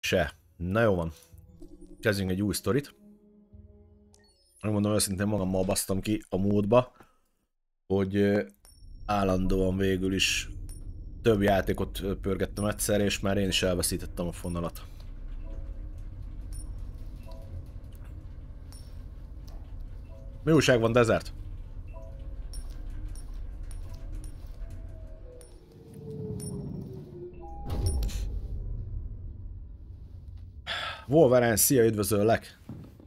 Se. Na jó van. Kezdjünk egy új sztorit. Megmondom őszintén, magammal basztam ki a módba, hogy állandóan végül is több játékot pörgettem egyszer, és már én is elveszítettem a fonalat. Mi újság van, Desert? Wolverine, szia, üdvözöllek!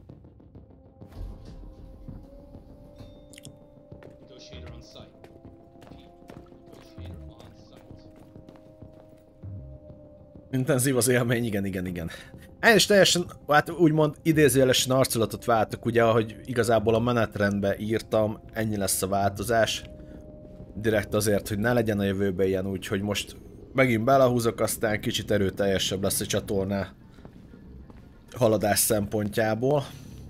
Intenzív az élmény, igen. Én is teljesen, hát úgymond idézőjelesen arculatot váltok, ugye, ahogy igazából a menetrendbe írtam, ennyi lesz a változás. Direkt azért, hogy ne legyen a jövőben ilyen, úgyhogy most megint belehúzok, aztán kicsit erőteljesebb lesz a csatorná haladás szempontjából.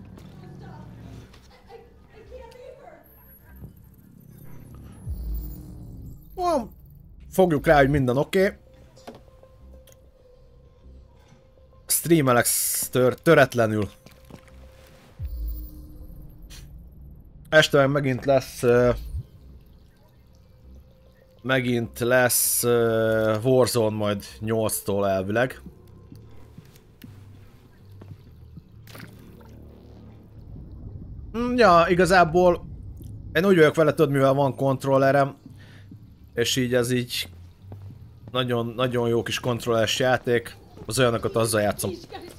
Fogjuk rá, hogy minden oké. Streamelek töretlenül. Este megint lesz Warzone majd 8-tól elvileg. Ja, igazából én úgy vagyok vele, tudod, mivel van kontrollerem, és így ez így nagyon jó kis kontrolleres játék. Az olyanokat azzal játszom.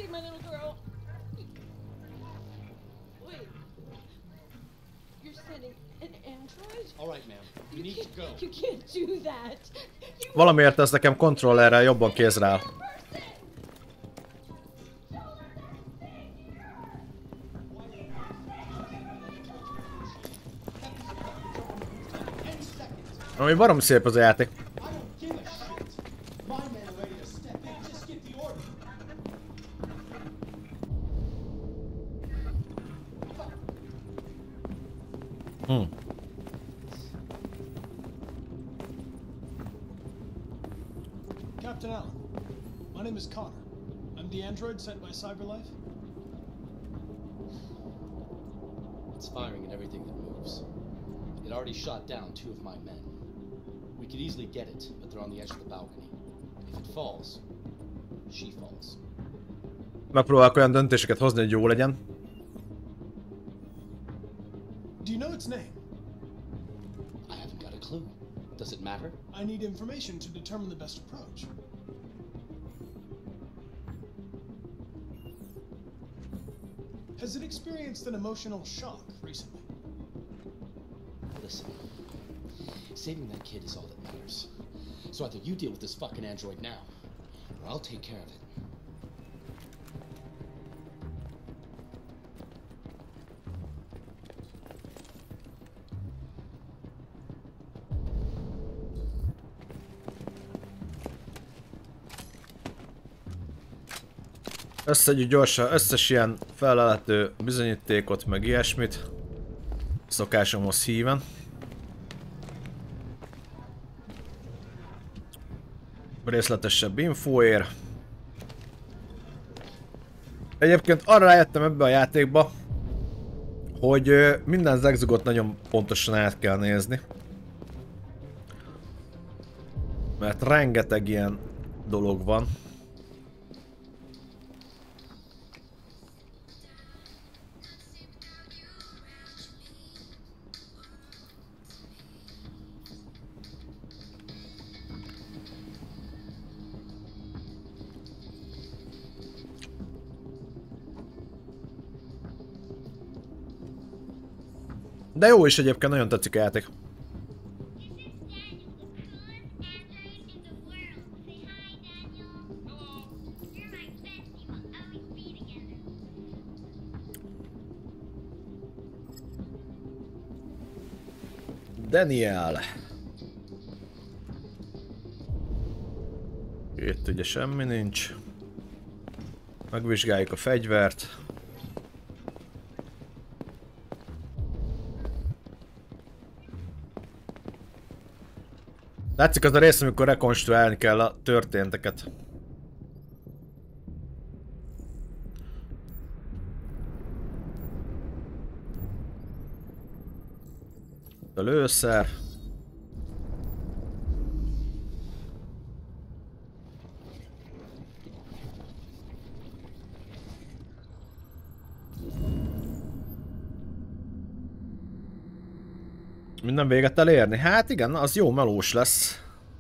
Valamiért ez nekem kontrollerrel jobban kézre áll. Ami baromi szép az a játék. Captain Allen, my name is Connor. I'm the android sent by CyberLife. It's firing at everything that moves. It already shot down 2 of my men. We could easily get it, but they're on the edge of the balcony. If it falls, she falls. Megpróbálok olyan döntéseket hozni, hogy jó legyen. Do you know its name? I haven't got a clue. Does it matter? I need information to determine the best approach. Has it experienced an emotional shock recently? Listen, saving that kid is all that matters. So either you deal with this fucking android now, or I'll take care of it. Összegyűjt gyorsan összes ilyen felelhető bizonyítékot, meg ilyesmit. Szokásomhoz híven. Részletesebb infóért. Egyébként arra rájöttem ebbe a játékba, hogy minden zegzugot nagyon pontosan át kell nézni. Mert rengeteg ilyen dolog van. De jó is egyébként, nagyon tetszik a játék. Daniel. Itt ugye semmi nincs. Megvizsgáljuk a fegyvert. Látszik az a rész, amikor rekonstruálni kell a történteket. A lőszer. Minden véget elérni? Hát igen, az jó melós lesz.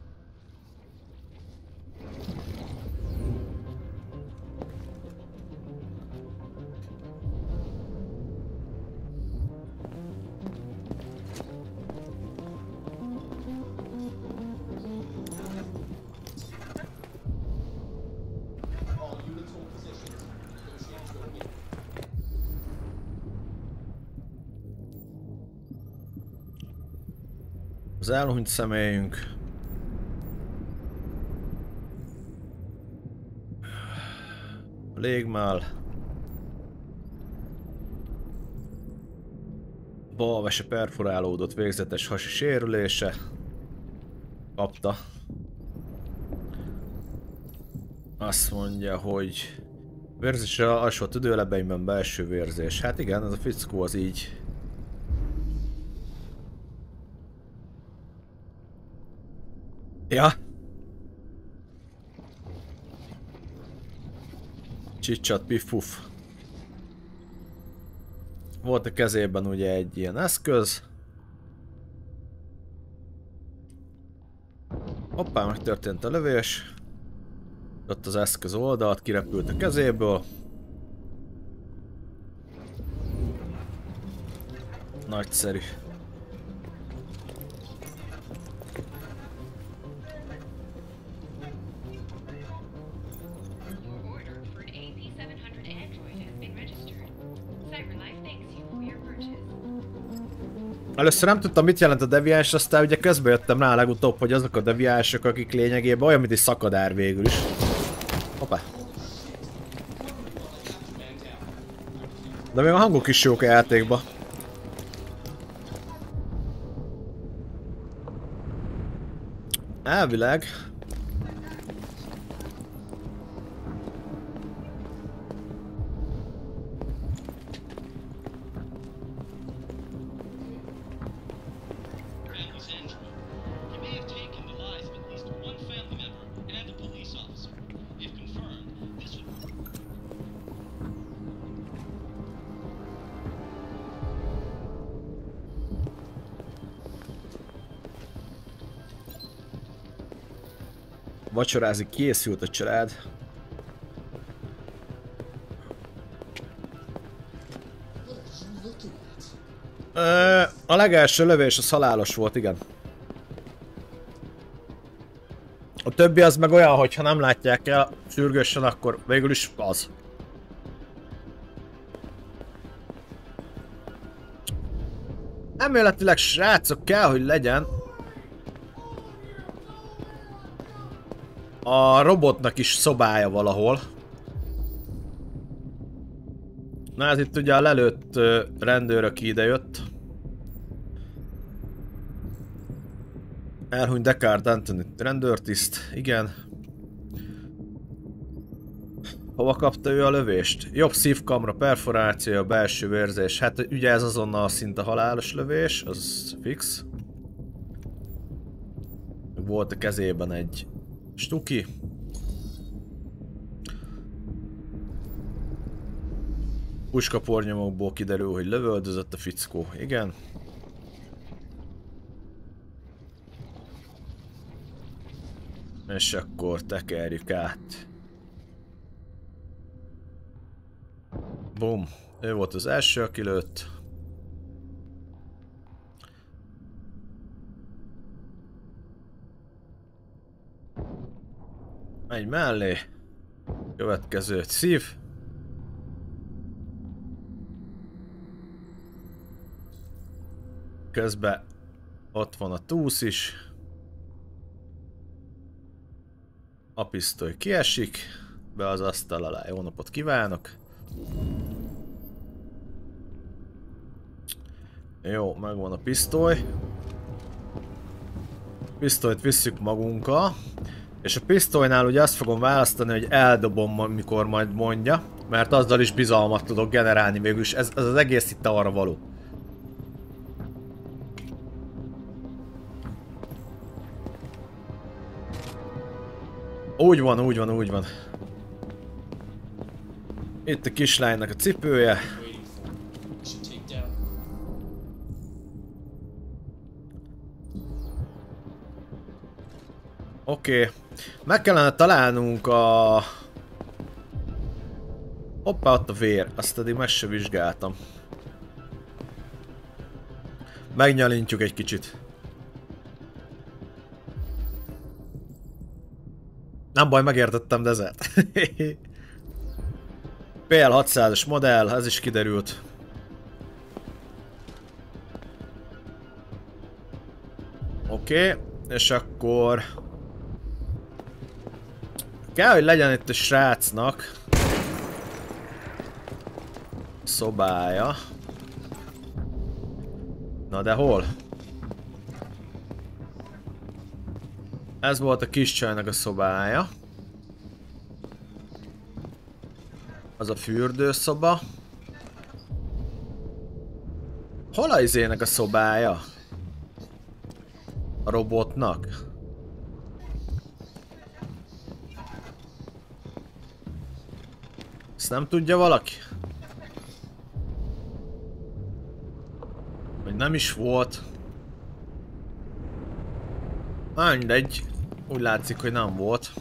Az elhunyt személyünk. A légmál. Balvese perforálódott, végzetes hasi sérülése. Kapta. Azt mondja, hogy vérzésre alsó tüdőlebeimben belső vérzés. Hát igen, ez a fickó az így. Ja. Csicsat, piff-puff. Volt a kezében ugye egy ilyen eszköz. Hoppá, megtörtént a lövés. Ott az eszköz oldalt, kirepült a kezéből. Nagyszerű. Először nem tudtam, mit jelent a deviáns, aztán ugye közben jöttem rá legutóbb, hogy azok a deviánsok, akik lényegében olyan, mint egy szakadár végül is. Hoppá. De még a hangok is jók a játékba. Elvileg. Vacsorázni készült a család. A legelső lövés az halálos volt, igen. A többi az meg olyan, hogy ha nem látják el sürgősen, akkor végül is az. Elméletileg, srácok, kell, hogy legyen a robotnak is szobája valahol. Na ez itt ugye a lelőtt rendőr, aki idejött. Elhunyt Deckard Anthony rendőrtiszt, igen. Hova kapta ő a lövést? Jobb szívkamra, perforáció, belső vérzés. Hát ugye ez azonnal szinte halálos lövés, az fix. Volt a kezében egy stuki. Puskapornyomokból kiderül, hogy lövöldözött a fickó. Igen. És akkor tekerjük át. Bum. Ő volt az első, aki lőtt. Megy mellé. Következő szív. Közben ott van a túsz is. A pisztoly kiesik. Be az asztal alá. Jó napot kívánok. Jó, megvan a pisztoly. Pisztolyt visszük magunkkal. És a pisztolynál ugye azt fogom választani, hogy eldobom, mikor majd mondja. Mert azzal is bizalmat tudok generálni végülis. Ez az egész itt arra való. Úgy van, úgy van, úgy van. Itt a kislánynak a cipője. Oké. Meg kellene találnunk a... Hoppá, ott a vér. Azt eddig meg se vizsgáltam. Megnyalintjuk egy kicsit. Nem baj, megértettem Desert. PL600-as modell, ez is kiderült. Oké, és akkor... Kell, hogy legyen itt a srácnak szobája. Na de hol? Ez volt a kis csajnak a szobája. Az a fürdőszoba. Hol a izének a szobája? A robotnak? Ezt nem tudja valaki? Vagy nem is volt. Mindegy. Úgy látszik, hogy nem volt.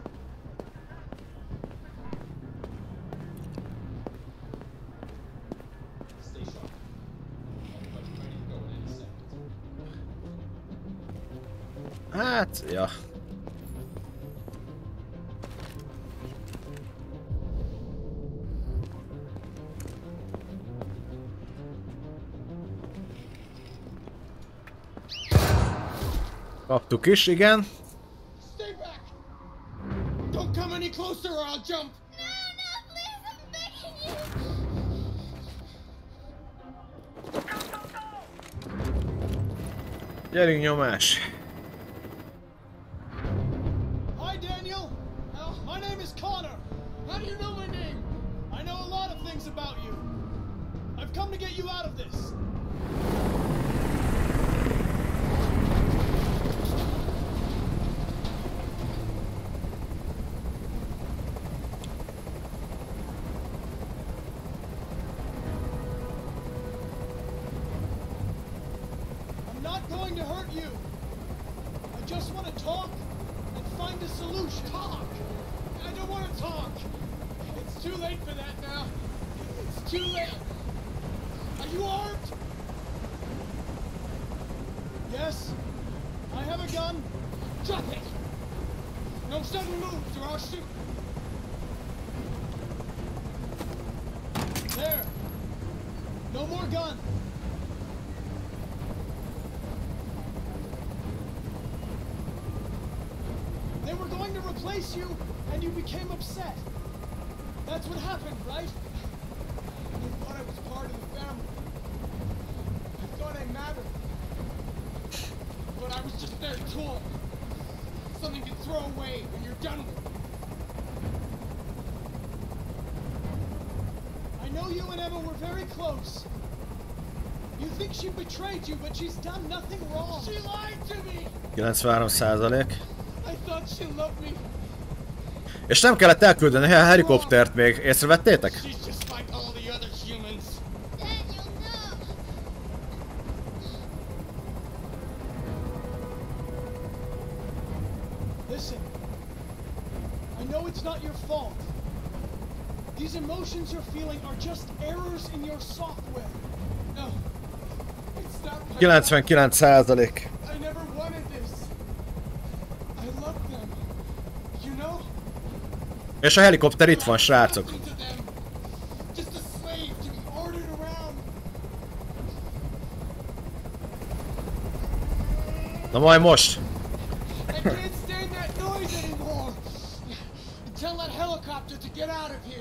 Hát, ja. Kaptuk is, igen. Stay back! Don't come any closer or I'll jump! No, please, I'm begging you! Gyerünk nyomás. Hi, Daniel. My name is Connor. How do you know my name? I know a lot of things about you. I've come to get you out of this. I'm not going to hurt you. I just want to talk and find a solution. Talk! I don't want to talk. It's too late for that now. It's too late. Are you armed? Yes. I have a gun. Drop it. No sudden moves or I'll shoot. There. No more gun. They were going to replace you, and you became upset. That's what happened, right? I thought I was part of the family. I thought I mattered. But I was just their tool. Something to throw away when you're done with it. I know you and Emma were very close. You think she betrayed you, but she's done nothing wrong. She lied to me! 93%. I thought she loved me. És nem kellett elküldeni a helikoptert még, észrevettétek? She's just like all the other humans. Daniel, no! Listen. I know it's not your fault. These emotions you're feeling are just errors in your software. No. It's not my fault. 99%. I never wanted this. I love them. You know? És a helikopter itt van, srácok. To them. Just a slave to be ordered around. Na majd most. I can't stand that noise anymore. Tell that helicopter to get out of here.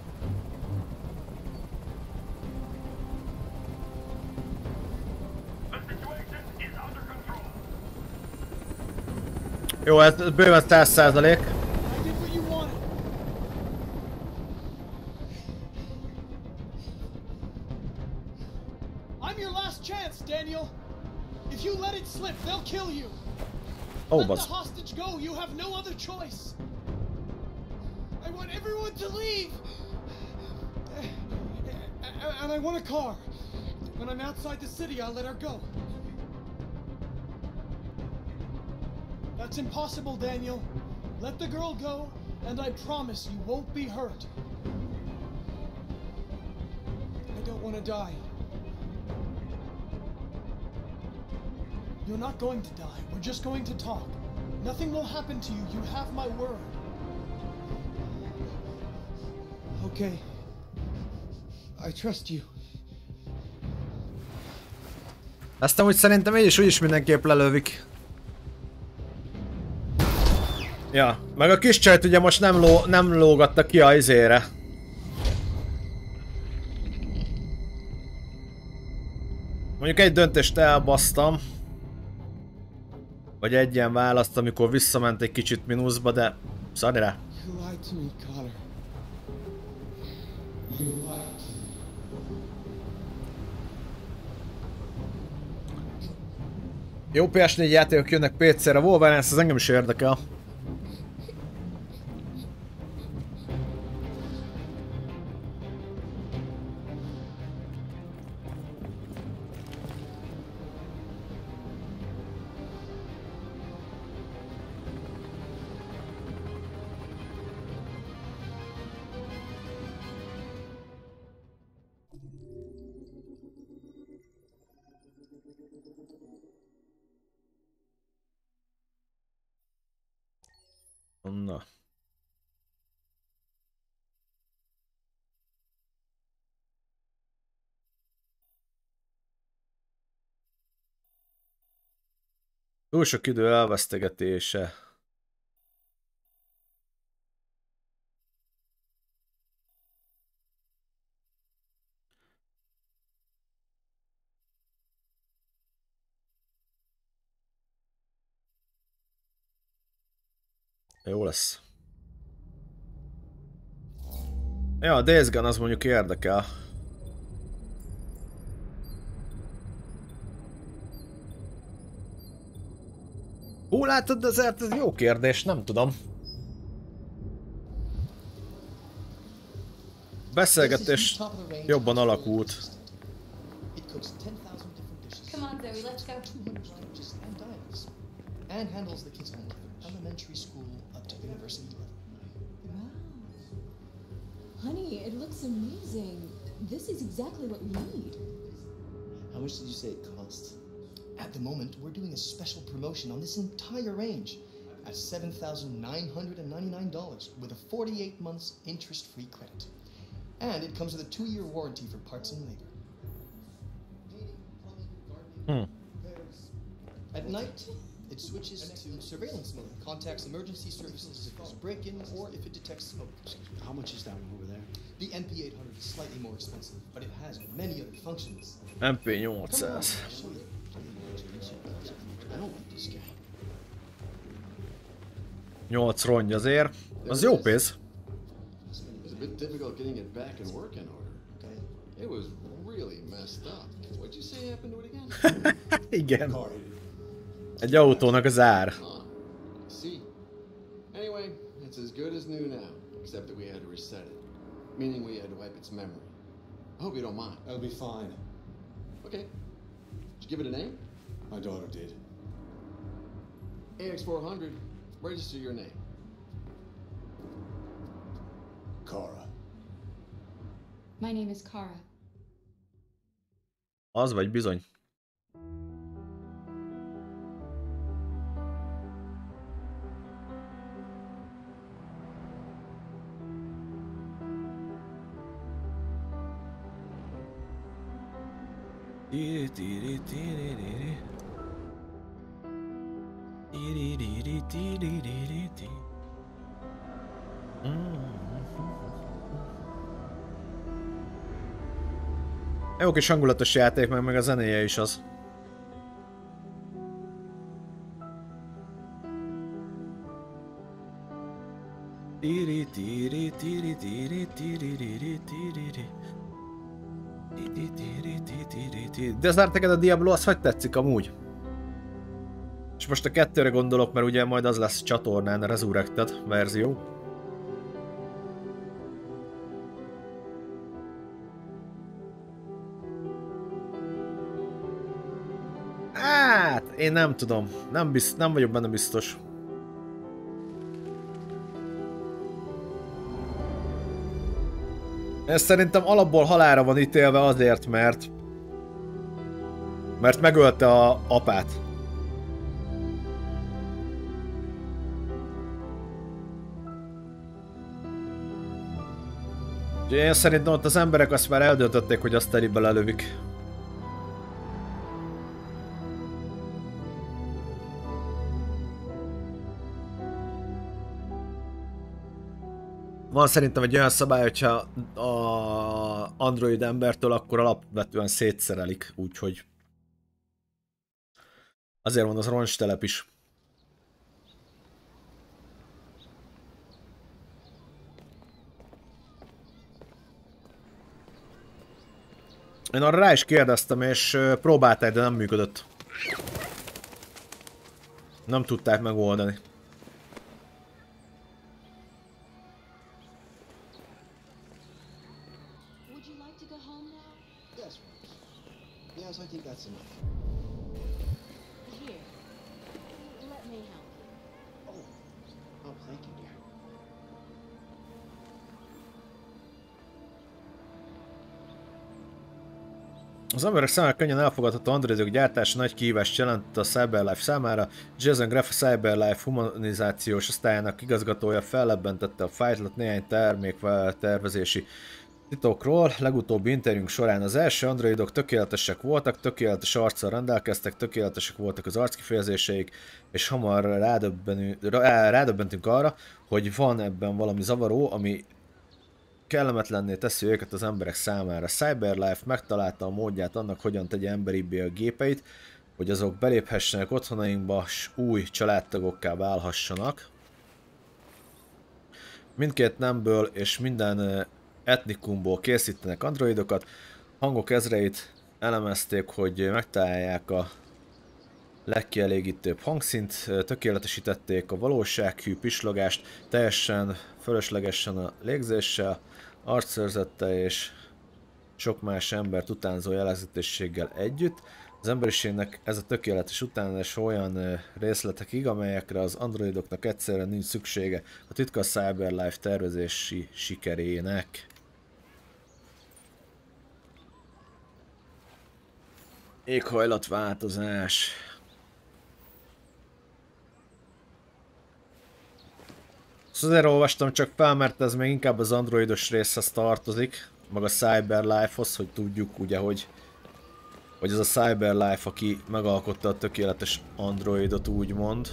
Jó, ez bőven 100%. I did what you wanted. I'm your last chance, Daniel. If you let it slip, they'll kill you. Ó, Let the basz. hostage go. You have no other choice. everyone to leave! And I want a car. When I'm outside the city, I'll let her go. That's impossible, Daniel. Let the girl go, and I promise you won't be hurt. I don't want to die. You're not going to die. We're just going to talk. Nothing will happen to you. You have my word. Okay. I trust you. Azt amúgy szerintem így is úgyis mindenképp lelövik. Ja, meg a kis csajt ugye most nem lógatta ki a izére. Mondjuk egy döntést elbasztam. Vagy egy ilyen választ, amikor visszament egy kicsit mínuszba, de szarj rá. Jó PS4 játékok jönnek PC-re, Wolverine, ez engem is érdekel. Na. Túl sok idő elvesztegetése. Jó lesz. Ja, a Days Gone az mondjuk érdekel. Hol látod, de azért ez jó kérdés, nem tudom. Beszélgetés jobban alakult. And handles the kids' home elementary school up to university level. Wow. Honey, it looks amazing. This is exactly what we need. How much did you say it cost? At the moment, we're doing a special promotion on this entire range at $7,999 with a 48 months interest-free credit. And it comes with a 2-year warranty for parts and labor. At night, it switches to surveillance mode, contacts emergency services if there's a break-in or if it detects smoke. How much is that one over there? The MP800 is slightly more expensive, but it has many other functions. MP800. I don't like this guy. 8 rongy azért. Az jó pénz. It was a bit difficult getting it back in working order. Okay. It was really messed up. What'd you say happened to it again? Igen. Egy autónak az ár. See? Anyway, it's as good as new now, except that we had to reset it. Meaning we had to wipe its memory. I hope you don't mind. That'll be fine. Okay. Did you give it a name? My daughter did. AX400, register your name. Kara. My name is Kara. Az vagy bizony. Jó kis hangulatos játék, meg a zenéje is az. De az neked a Diablo, az hogy tetszik amúgy? És most a 2-re gondolok, mert ugye majd az lesz csatornán a Resurrected verzió. én nem tudom. Nem vagyok benne biztos. Ez szerintem alapból halálra van ítélve azért, mert megölte a apát. Én szerintem ott az emberek azt már eldöntötték, hogy azt telibe lelövik. Van szerintem egy olyan szabály, hogyha a android embertől, akkor alapvetően szétszerelik, úgyhogy azért van az roncstelep is. Én arra rá is kérdeztem, és próbálták, de nem működött. Nem tudták megoldani. Yes, I think that's enough. Here. Let me help. Oh, thank you, dear. Az emberek számára könnyen elfogadható androidok gyártása nagy kihívást jelent a CyberLife számára. Jason Graff, a CyberLife humanizációs osztályának igazgatója fellebbentette a fájtlat néhány termék tervezési titokról. Legutóbbi interjúnk során az első androidok tökéletesek voltak, tökéletes arccal rendelkeztek, tökéletesek voltak az arckifejezéseik, és hamar rádöbbentünk arra, hogy van ebben valami zavaró, ami kellemetlenné teszi őket az emberek számára. CyberLife megtalálta a módját annak, hogyan tegye emberibbé a gépeit, hogy azok beléphessenek otthonainkba, s új családtagokká válhassanak. Mindkét nemből és minden etnikumból készítenek androidokat. Hangok ezreit elemezték, hogy megtalálják a legkielégítőbb hangszint, tökéletesítették a valósághű pislogást, teljesen fölöslegesen a légzéssel, arcszörzettel és sok más embert utánzó jellegzetességgel együtt. Az emberiségnek ez a tökéletes utánzás olyan részletekig, amelyekre az androidoknak egyszerűen nincs szüksége. A titka a CyberLife tervezési sikerének. Éghajlatváltozás. Szóval azért olvastam csak fel, mert ez még inkább az androidos részhez tartozik, meg a CyberLife-hoz, hogy tudjuk ugye, hogy ez a CyberLife, aki megalkotta a tökéletes androidot, úgymond.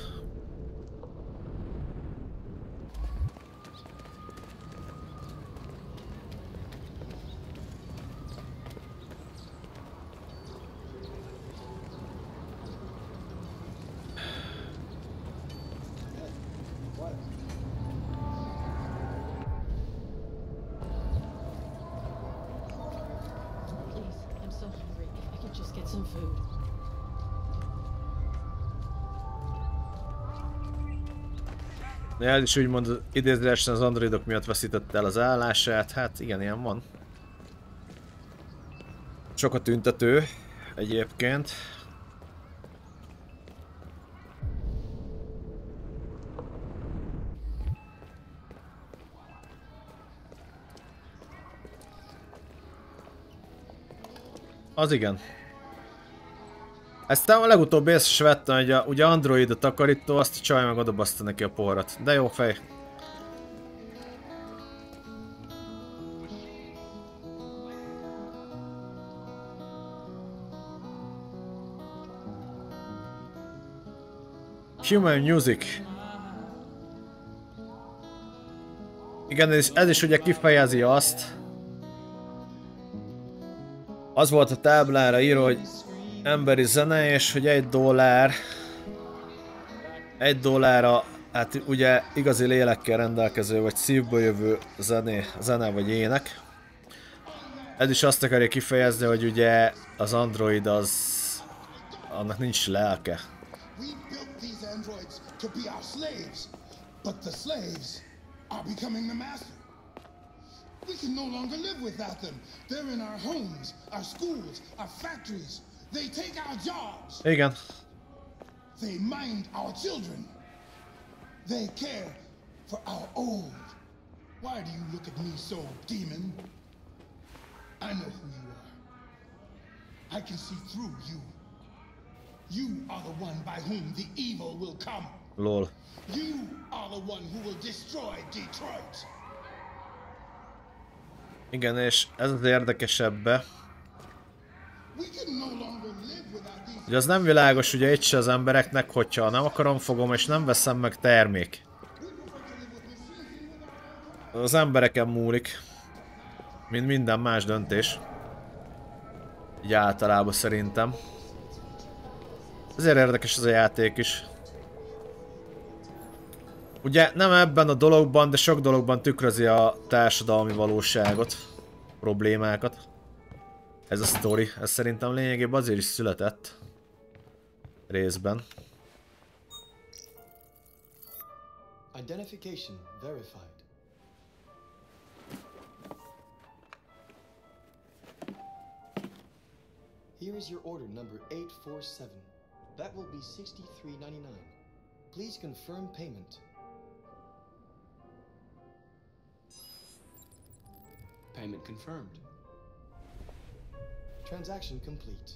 Ez is úgymond idézőjelesen az androidok miatt veszítette el az állását, hát igen, ilyen van. Sok a tüntető egyébként. Az igen. Ezt a legutóbb észre is vettem, hogy ugye Android a takarító, azt a csaj meg odabaszta neki a poharat. De jó fej. Human Music. Igen, ez is ugye kifejezi azt. Az volt a táblára írva, hogy emberi zene, és hogy $1 hát ugye igazi lélekkel rendelkező, vagy szívből jövő zene vagy ének. Ez is azt akarja kifejezni, hogy ugye az android az... annak nincs lelke. We can no longer live without them. They're in our homes, our schools, our factories. They take our jobs. Igen. They mind our children. They care for our old. Why do you look at me so, demon? I know who you are. I can see through you. You are the one by whom the evil will come. Lol. You are the one who will destroy Detroit. Igen, és ez az érdekesebbe. Ugye az nem világos ugye itt se az embereknek, hogyha nem akarom fogom és nem veszem meg termék. Az embereken múlik. Mint minden más döntés. Így általában szerintem. Ezért érdekes ez a játék is. Ugye nem ebben a dologban, de sok dologban tükrözi a társadalmi valóságot, problémákat. Ez a sztori, ez szerintem lényegében azért is született. Részben. Identification verified. Here is your order number 847. That will be $63.99. Please confirm payment. Payment confirmed. Transaction complete.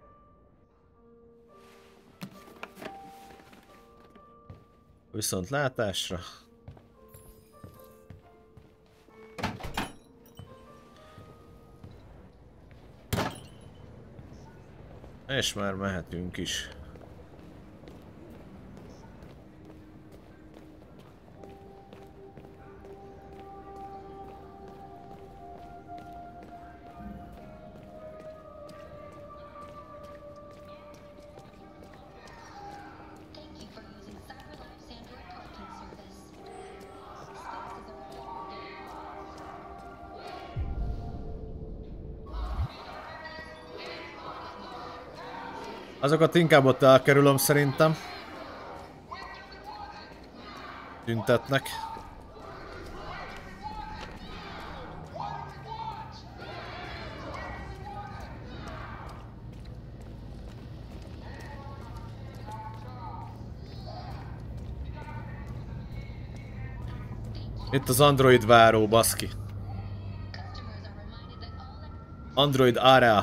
Viszont látásra. És már mehetünk is. Azokat inkább ott elkerülöm szerintem. Tüntetnek. Itt az Android váró, baszki. Android area.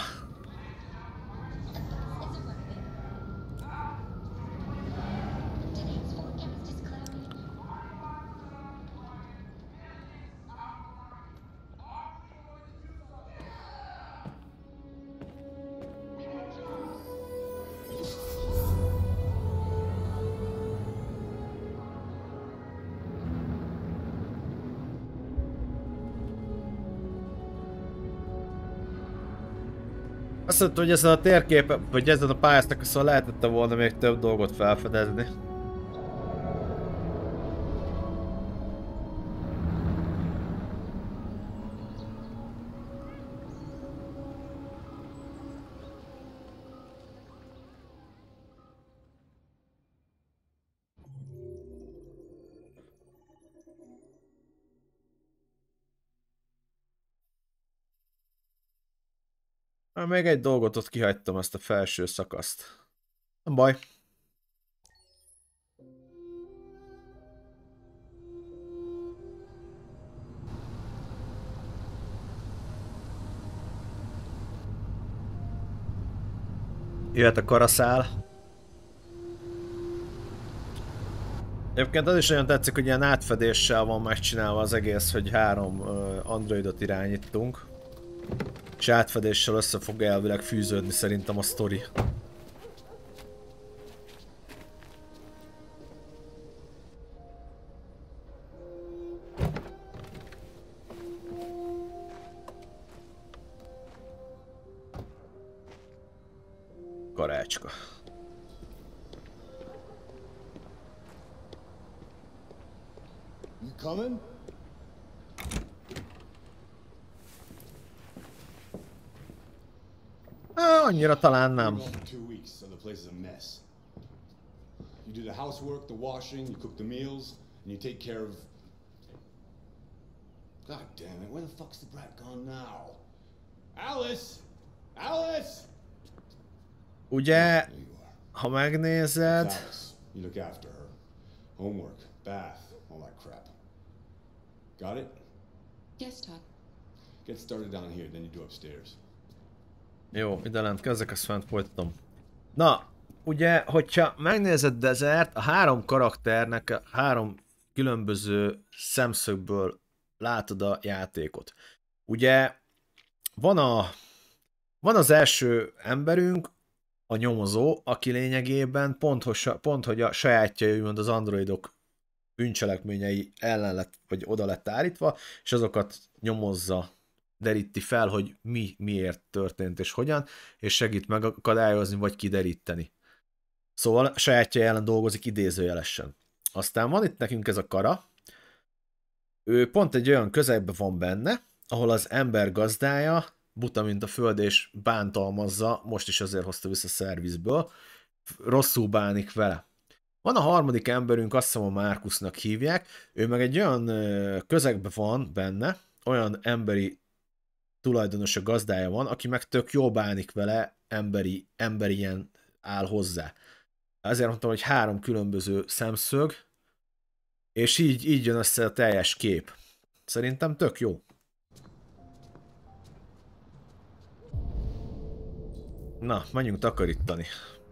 Azt mondtam, hogy ezen a térképen, vagy ezen a pályaszakaszon lehetette volna még több dolgot felfedezni. Még egy dolgot ott kihagytam, ezt a felső szakaszt. Nem baj. Jöhet a karaszál. Egyébként az is nagyon tetszik, hogy ilyen átfedéssel van megcsinálva az egész, hogy 3 androidot irányítunk. És átfedéssel össze fog elvileg fűződni szerintem a sztori. Karácska. You coming? Annyira talán nem. 2 weeks, so the place is a mess. You do the housework, the washing, you cook the meals, and you take care of... God damn it, where the fuck's the brat gone now? Alice! Alice! Ugye ha megnézed... It's Alice. You look after her. Homework, bath, all that crap. Got it? Yes, Todd. Get started down here, then you do upstairs. Jó, ide lent kezdek, azt fent folytatom. Na, ugye, hogyha megnézed Desert, a három karakternek a három különböző szemszögből látod a játékot. Ugye, van az első emberünk, a nyomozó, aki lényegében pont hogy a sajátja, úgymond az androidok bűncselekményei ellen lett, vagy oda lett állítva, és azokat nyomozza, deríti fel, hogy miért történt és hogyan, és segít megakadályozni, vagy kideríteni. Szóval a sajátja ellen dolgozik idézőjelesen. Aztán van itt nekünk ez a Kara, ő pont egy olyan közegben van benne, ahol az ember gazdája, buta mint a föld, és bántalmazza, most is azért hozta vissza a szervizből, rosszul bánik vele. Van a harmadik emberünk, azt hiszem a Markusnak hívják, ő meg egy olyan közegben van benne, olyan emberi tulajdonos, a gazdája van, aki meg tök jól bánik vele, emberien áll hozzá. Ezért mondtam, hogy három különböző szemszög, és így jön össze a teljes kép. Szerintem tök jó. Na, menjünk takarítani.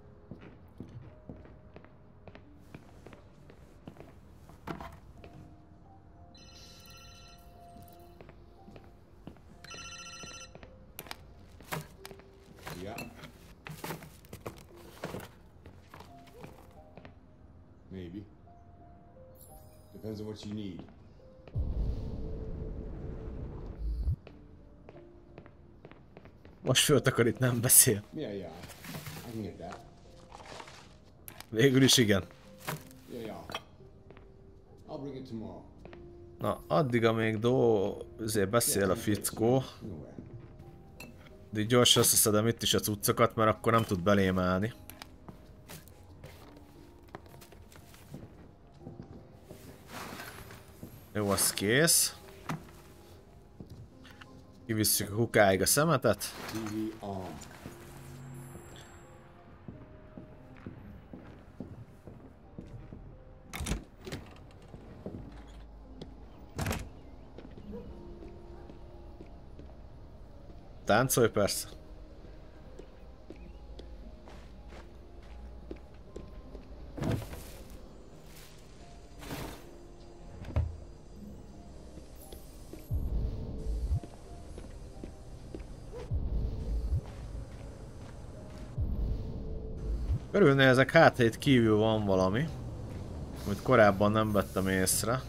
Yeah. Maybe. Depends on what you need. Most föltakarít, nem beszél. Yeah. I can get that. Végül is igen. Yeah. I'll bring it tomorrow. Na, addig, amíg azért beszél a fickó, Nowhere. de gyorsan összeszedem itt is a cuccokat, mert akkor nem tud belém állni. Jó, az kész. Kivisszük a kukáig a szemetet. TV on. Táncolj persze. Körülnézek, hát itt kívül van valami, amit korábban nem vettem észre.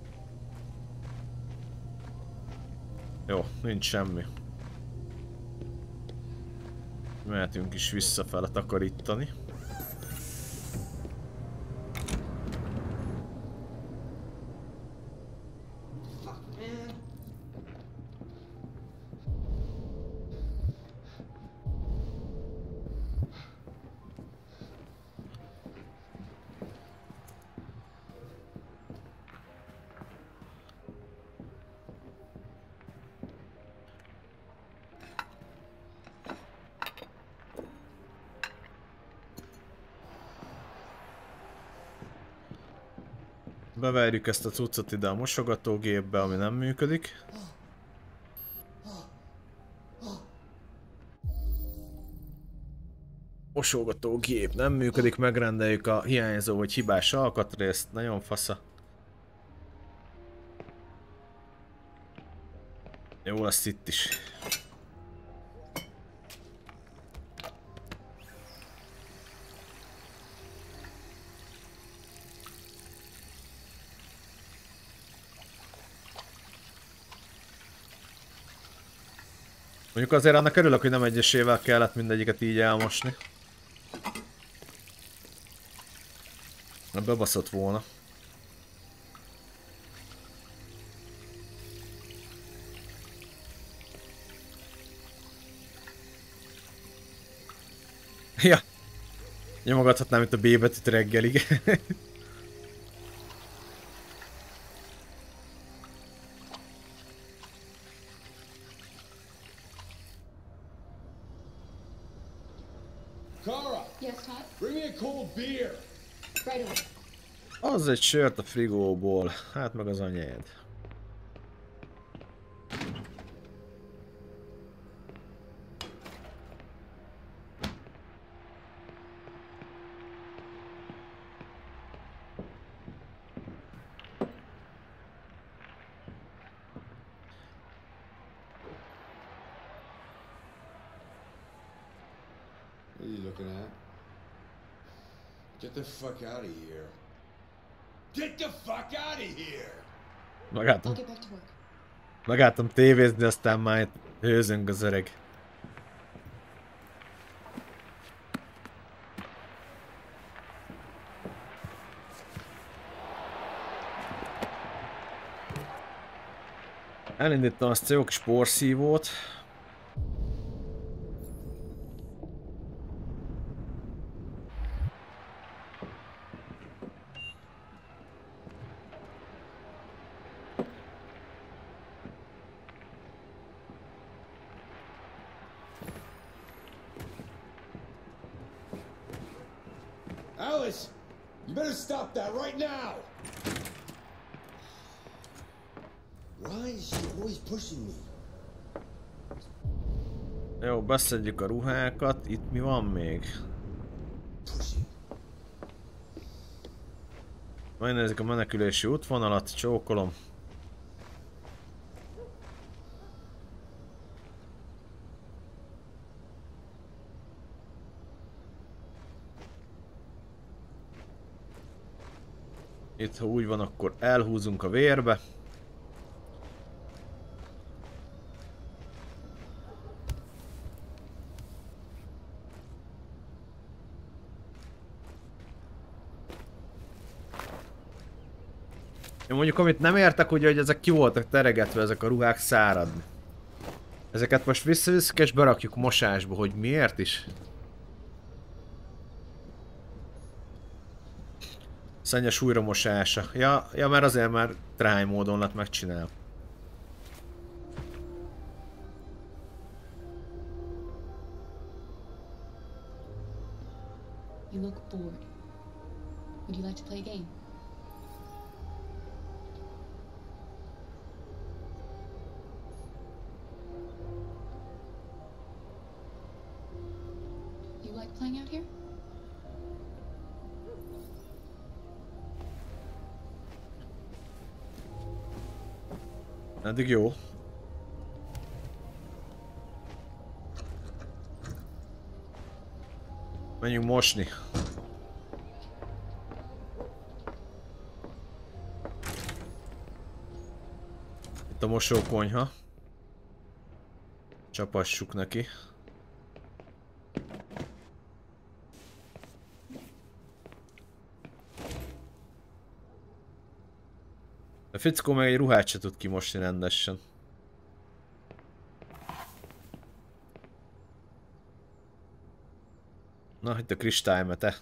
Jó, nincs semmi. Mehetünk is visszafele takarítani. Beverjük ezt a cuccot ide a mosogatógépbe, ami nem működik. Mosogatógép nem működik, megrendeljük a hiányzó vagy hibás alkatrészt, nagyon fasza. Jó lesz itt is. Mondjuk azért annak örülök, hogy nem egyesével kellett mindegyiket így elmosni. Bebaszott volna. Ja. Nyomogathatnám itt a B betűt reggelig. Kara, Yes, Todd? bring me a cold beer. Right away. Az egy sört a frigóból, hát meg az anyád. What are you looking at? Get the fuck out of here. Get the fuck out of here! I'll get back to work. Megálltam tévézni, aztán már hőzünk az öreg. Elindítom azt a jó kis porszívót. Alice, you better stop that right now! Why is she always pushing me? Jó, beszedjük a ruhákat. Itt mi van még? Pushing. Megnézzük a menekülési útvonalat, csókolom. Itt, ha úgy van, akkor elhúzunk a vérbe. Én mondjuk, amit nem értek, ugye, hogy ezek ki voltak teregetve, ezek a ruhák száradni. Ezeket most visszavisszük és berakjuk mosásba, hogy miért is? Szennyes újramosása. Ja, mert azért már try módon lett megcsinálva. You look bored. Would you like to play a game? You like playing out here? Eddig jó. Menjünk mosni. Itt a mosókonyha. Csapassuk neki. A fickó meg egy ruhát se tud kimosni rendesen. Na, itt a kristálymete.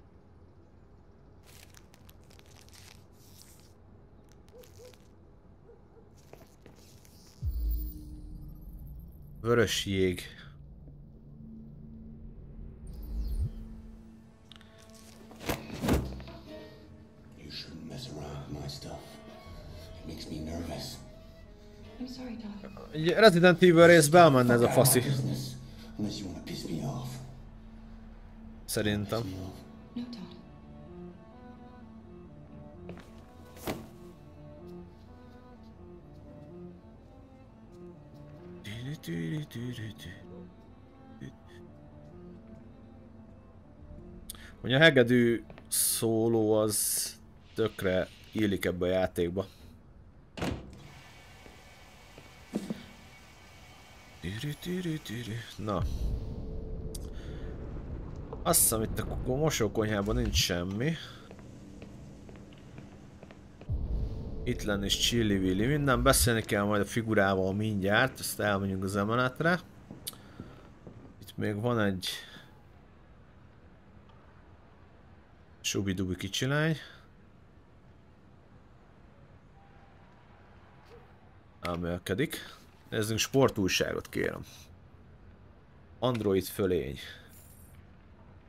Vörös jég. You shouldn't mess around with my stuff. It makes me nervous. I'm sorry, Todd. Egy Resident Evil részbe elmenne ez a faszi. Business, unless you want to piss me off. Szerintem. No, Todd. Hogy a hegedű szóló az tökre illik ebbe a játékba. Na. Azt hiszem, itt a mosókonyhában nincs semmi. Itt lenne is csilli-villi minden, beszélni kell majd a figurával mindjárt, ezt elmegyünk az emeletre. Itt még van egy subi-dubi kicsilány. Emelkedik. Nézzünk sportújságot, kérem. Android fölény.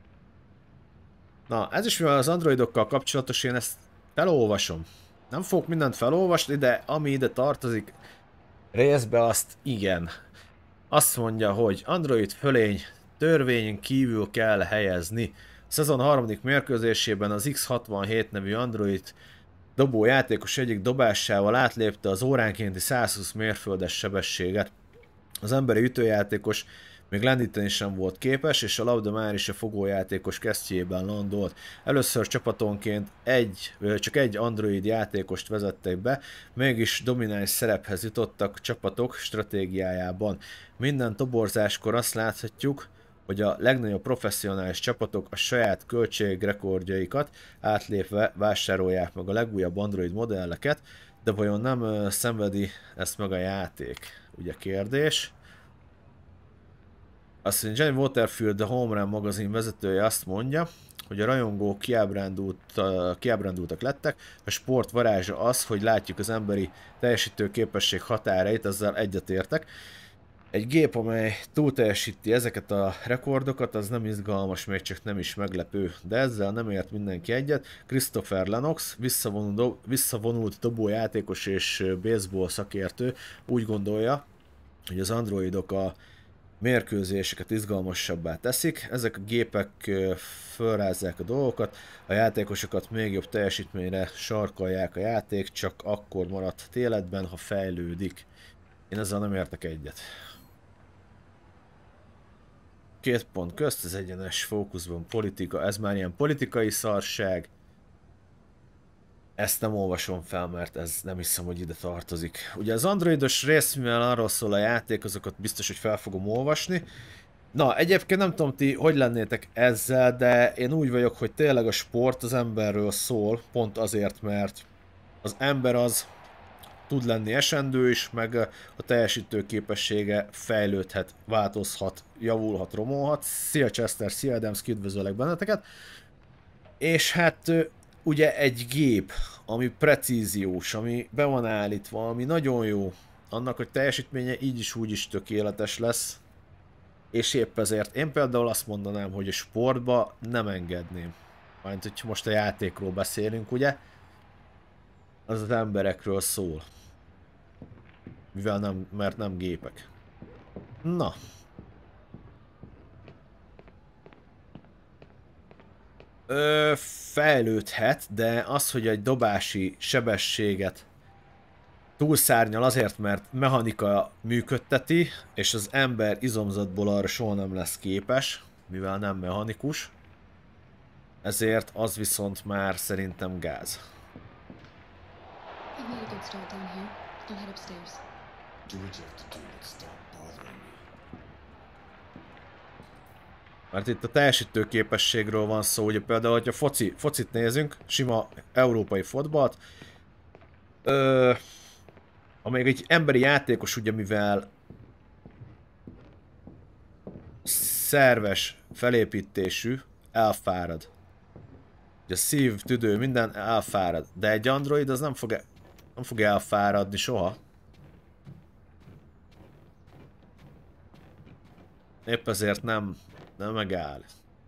Na, ez is mivel az androidokkal kapcsolatos, én ezt felolvasom. Nem fogok mindent felolvasni, de ami ide tartozik részbe, azt igen. Azt mondja, hogy Android fölény törvényen kívül kell helyezni. A szezon harmadik mérkőzésében az X67 nevű Android dobó játékos egyik dobásával átlépte az óránkénti 120 mérföldes sebességet. Az emberi ütőjátékos még lendíteni sem volt képes, és a labda már is a fogójátékos kesztyűjében landolt. Először csapatonként csak egy android játékost vezettek be, mégis domináns szerephez jutottak csapatok stratégiájában. Minden toborzáskor azt láthatjuk, hogy a legnagyobb professzionális csapatok a saját költségrekordjaikat átlépve vásárolják meg a legújabb Android modelleket, de vajon nem szenvedi ezt meg a játék? Ugye kérdés. Azt mondja, Jenny Waterfield, a Home Run magazin vezetője azt mondja, hogy a rajongók kiábrándultak lettek, a sport varázsa az, hogy látjuk az emberi teljesítő képesség határait, ezzel egyetértek. Egy gép, amely túl teljesíti ezeket a rekordokat, az nem izgalmas, még csak nem is meglepő, de ezzel nem ért mindenki egyet. Christopher Lennox, visszavonult dobójátékos és baseball szakértő úgy gondolja, hogy az androidok a mérkőzéseket izgalmasabbá teszik, ezek a gépek felrázzák a dolgokat, a játékosokat még jobb teljesítményre sarkalják a játék, csak akkor maradhat életben, ha fejlődik. Én ezzel nem értek egyet. 2 pont közt, az egyenes fókuszban politika, ez már ilyen politikai szarság. Ezt nem olvasom fel, mert ez nem hiszem, hogy ide tartozik. Ugye az androidos rész, mivel arról szól a játék, azokat biztos, hogy fel fogom olvasni. Na, egyébként nem tudom ti, hogy lennétek ezzel, de én úgy vagyok, hogy tényleg a sport az emberről szól, pont azért, mert az ember az tud lenni esendő is, meg a teljesítő képessége fejlődhet, változhat, javulhat, romolhat. Szia Chester, szia Adams, üdvözöllek benneteket. És hát ugye egy gép, ami precíziós, ami be van állítva, ami nagyon jó, annak, hogy teljesítménye így is úgy is tökéletes lesz, és épp ezért én például azt mondanám, hogy a sportba nem engedném. Majd, hogy most a játékról beszélünk, ugye, az emberekről szól. Mivel nem, mert nem gépek. Na. Fejlődhet, de az, hogy egy dobási sebességet túlszárnyal azért, mert mechanika működteti, és az ember izomzatból arra soha nem lesz képes, mivel nem mechanikus. Ezért az viszont már szerintem gáz. Mert itt a teljesítő képességről van szó, ugye például, hogyha focit nézünk, sima európai fotbalt, amelyik egy emberi játékos, ugye mivel szerves felépítésű, elfárad. Ugye szív, tüdő, minden elfárad, de egy android az nem fog elfáradni soha. Épp ezért nem megáll.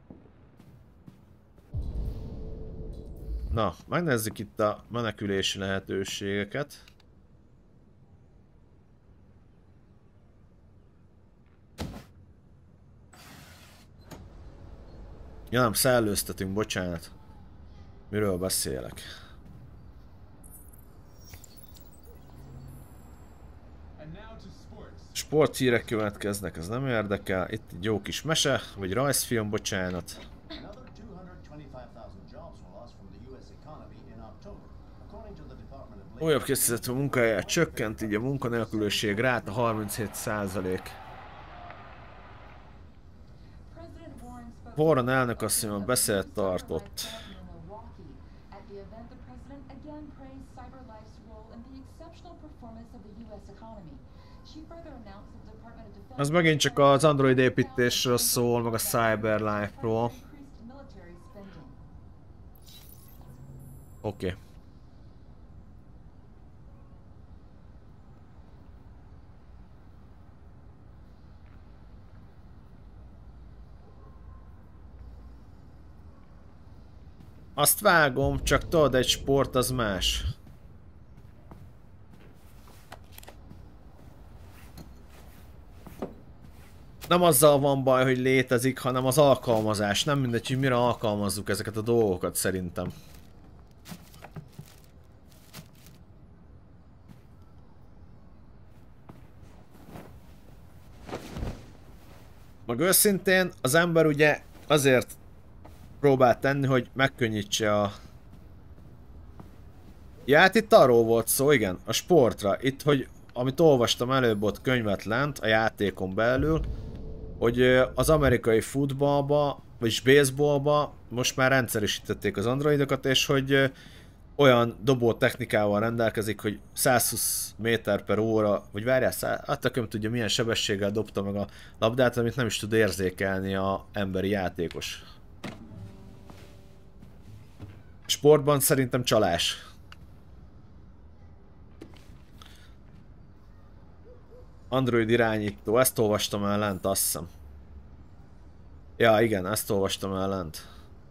Na, megnézzük itt a menekülési lehetőségeket. Ja nem, szellőztetünk, bocsánat. Miről beszélek? Sporthírek következnek, ez nem érdekel. Itt egy jó kis mese, vagy rajzfilm, bocsánat. Újabb készített munkáját csökkent, így a munkanélküliség ráta 37%. Warren elnök asszony beszélt tartott. Az megint csak az Android építésről szól, meg a Cyberlife-ról. Oké. Azt vágom, csak tudod, egy sport az más. Nem azzal van baj, hogy létezik, hanem az alkalmazás. Nem mindegy, hogy mire alkalmazzuk ezeket a dolgokat szerintem. Meg őszintén az ember ugye azért próbál tenni, hogy megkönnyítse a... Ja, hát itt arról volt szó, igen, a sportra. Itt, hogy amit olvastam előbb ott könyvet lent, a játékon belül, hogy az amerikai futballba, vagyis baseballba most már rendszeresítették az androidokat, és hogy olyan dobó technikával rendelkezik, hogy 120 méter per óra, vagy várjál, hát nem tudja milyen sebességgel dobta meg a labdát, amit nem is tud érzékelni a emberi játékos. Sportban szerintem csalás. Android irányító, ezt olvastam el lent, azt hiszem. Ja, igen, ezt olvastam el lent.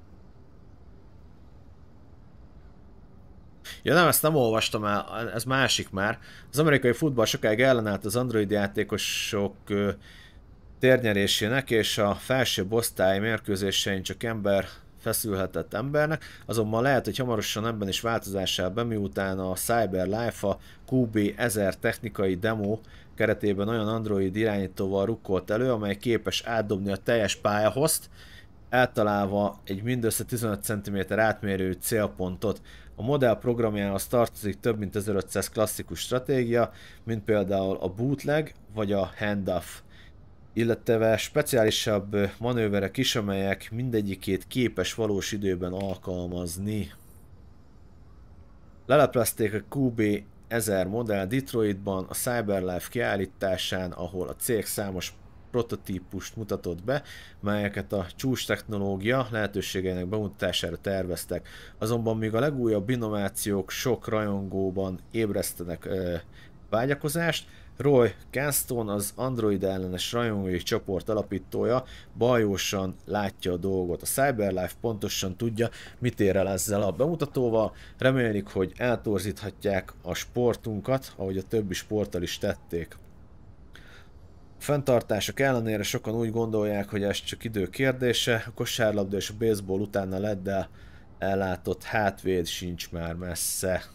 Ja nem, ezt nem olvastam el, ez másik már. Az amerikai futball sokáig ellenállt az android játékosok térnyerésének, és a felsőbb osztály mérkőzésein csak ember feszülhetett embernek, azonban lehet, hogy hamarosan ebben is változással be, miután a CyberLife a QB1000 technikai demo keretében olyan android irányítóval rukkolt elő, amely képes átdobni a teljes pályahozt, eltalálva egy mindössze 15 cm átmérőjű célpontot. A modell programjához tartozik több mint 1500 klasszikus stratégia, mint például a bootleg vagy a handoff, illetve speciálisabb manőverek is, amelyek mindegyikét képes valós időben alkalmazni. Leleplezték a QB1000 modell Detroitban a CyberLife kiállításán, ahol a cég számos prototípust mutatott be, melyeket a csúcs technológia lehetőségeinek bemutatására terveztek. Azonban még a legújabb innovációk sok rajongóban ébresztenek vágyakozást. Roy Canstone, az Android ellenes rajongói csoport alapítója, bajósan látja a dolgot. A CyberLife pontosan tudja, mit ér el ezzel a bemutatóval. Remélik, hogy eltorzíthatják a sportunkat, ahogy a többi sporttal is tették. A fenntartások ellenére sokan úgy gondolják, hogy ez csak idő kérdése. A kosárlabda és a baseball utána leddel ellátott hátvéd sincs már messze.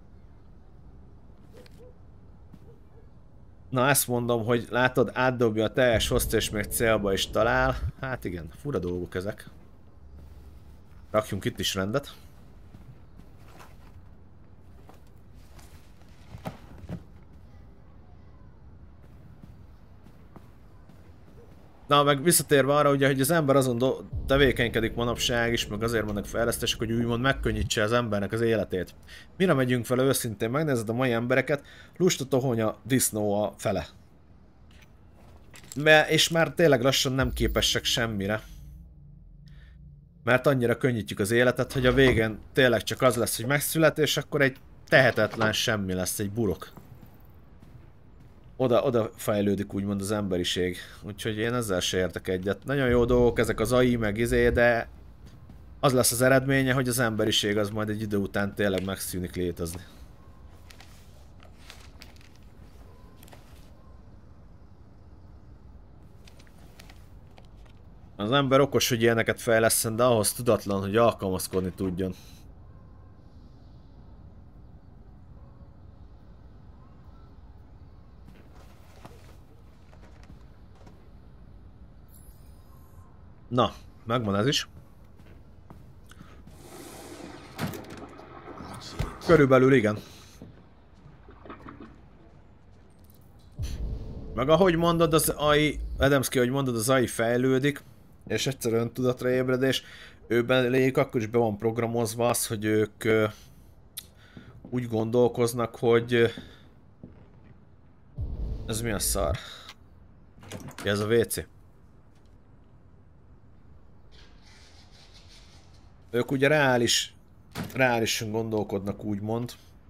Na ezt mondom, hogy látod, átdobja a teljes hozt és még célba is talál. Hát igen, fura dolgok ezek. Rakjunk itt is rendet. Na, meg visszatérve arra, ugye, hogy az ember azon tevékenykedik manapság is, meg azért vannak fejlesztések, hogy úgymond megkönnyítse az embernek az életét. Mire megyünk fel őszintén, megnézed a mai embereket, lusta tohonya disznó a fele. És már tényleg lassan nem képesek semmire. Mert annyira könnyítjük az életet, hogy a végén tényleg csak az lesz, hogy megszület, és akkor egy tehetetlen semmi lesz, egy burok. Oda fejlődik úgymond az emberiség, úgyhogy én ezzel se értek egyet. Nagyon jó dolgok ezek az AI meg izé, de az lesz az eredménye, hogy az emberiség az majd egy idő után tényleg megszűnik létezni. Az ember okos, hogy ilyeneket fejleszten, de ahhoz tudatlan, hogy alkalmazkodni tudjon. Na, megvan ez is. Körülbelül igen. Meg ahogy mondod, az AI, Adamski, ahogy mondod, az AI fejlődik, és egyszerűen tudatra ébredés, őben légy akkor is be van programozva az, hogy ők úgy gondolkoznak, hogy ez mi a szar? Ja, ez a WC. Ők ugye reálisan gondolkodnak, úgymond.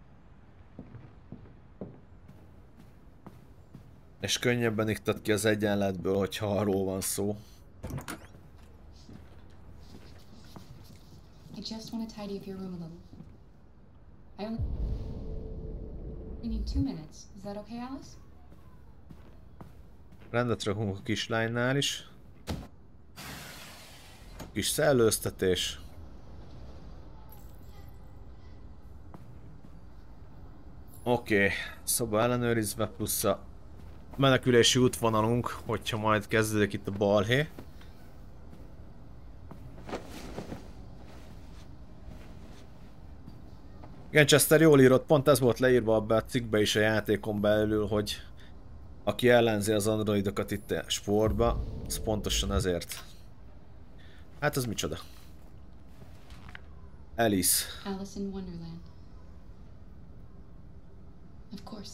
És könnyebben iktat ki az egyenletből, hogyha arról van szó. just want to tidy up your room a little. I only need 2 minutes. Is that okay, Alice? Rendet rakunk a kislánynál is. Kis szellőztetés. Oké, szoba ellenőrizve, plusz a menekülési útvonalunk, hogyha majd kezdődik itt a balhé. Igen, Chester jól írott, pont ez volt leírva abban a cikkbe is a játékon belül, hogy aki ellenzi az androidokat itt a sportba, az pontosan ezért. Hát az micsoda? Alice. Alice in Wonderland. Of course.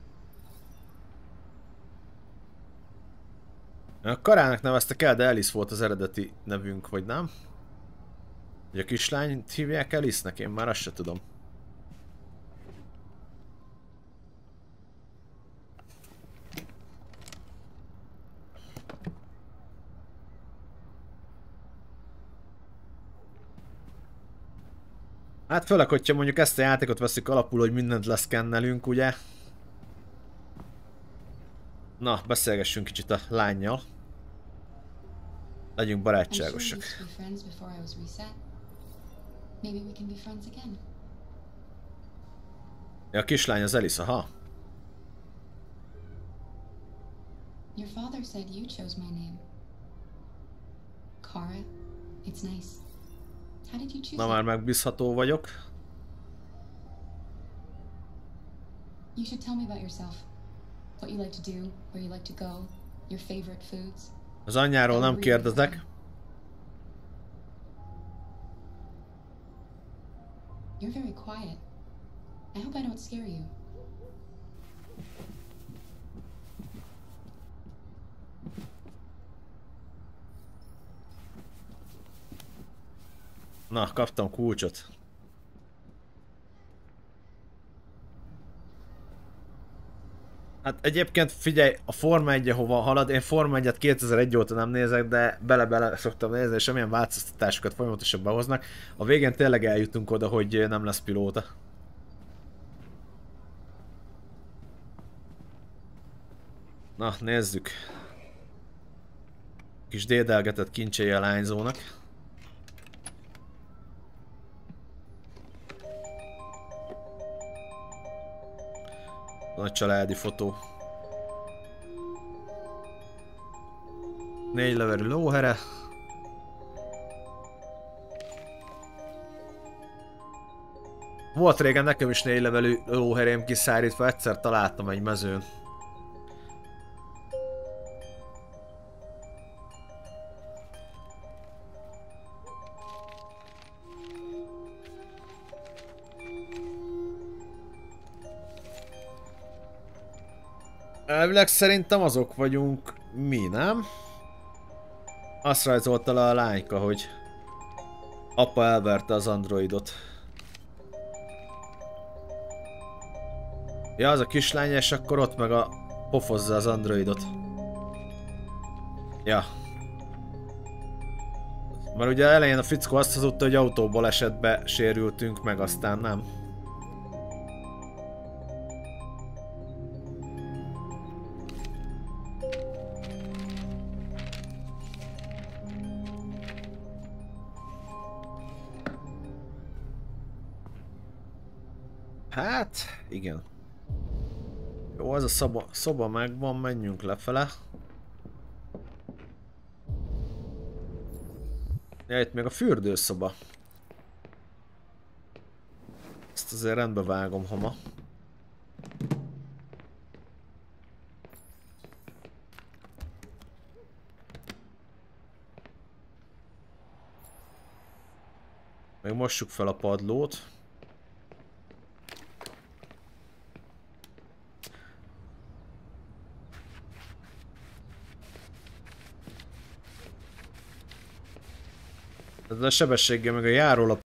A Karának neveztek el, de Alice volt az eredeti nevünk, vagy nem? Hogy a kislányt hívják Alice-nek? Én már azt se tudom. Hát főleg, hogyha mondjuk ezt a játékot veszik alapul, hogy mindent leszkennelünk, ugye? Na, beszélgessünk kicsit a lánnyal. Legyünk barátságosak. Ja, a kislány az Alice, aha. Your father said you chose my name. Kara, it's nice. How did you choose? Na már megbízható vagyok. You should tell me about yourself. What you like to do, where you like to go, your favorite foods. Az anyjáról nem kérdezek. You're very quiet. I hope I don't scare you. Na, kaptam kulcsot. Hát egyébként figyelj, a Forma 1 hova halad, én Forma 1-et 2001 óta nem nézek, de bele-bele szoktam nézni, és semmilyen változtatásokat folyamatosan behoznak. A végén tényleg eljutunk oda, hogy nem lesz pilóta. Na, nézzük. Kis dédelgetett kincsei a lányzónak. Nagy családi fotó. 4 levelű lóhere. Volt régen nekem is 4 levelű lóherém kiszárítva, egyszer találtam egy mezőn. Elvileg szerintem azok vagyunk mi, nem? Azt rajzolta le a lányka, hogy apa elverte az androidot. Ja, az a kislány, és akkor ott meg a pofozza az androidot. Ja. Mert ugye elején a fickó azt hazudta, hogy autóbalesetbe sérültünk meg, aztán nem. Hát, igen. Jó, az a szoba megvan, menjünk lefele. Ja, itt még a fürdőszoba. Ezt azért rendbe vágom, hama. Még mossuk fel a padlót. Ez a sebességgel meg a járólap